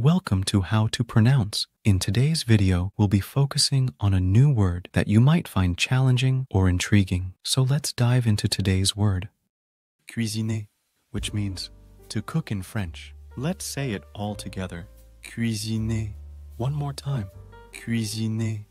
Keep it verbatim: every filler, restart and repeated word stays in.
Welcome to How to Pronounce. In today's video, we'll be focusing on a new word that you might find challenging or intriguing. So let's dive into today's word. Cuisiner, which means to cook in French. Let's say it all together. Cuisiner. One more time. Cuisiner.